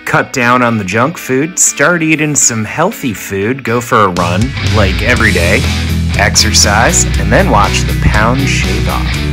Cut down on the junk food, start eating some healthy food, go for a run, like every day, exercise, and then watch the pound shave off.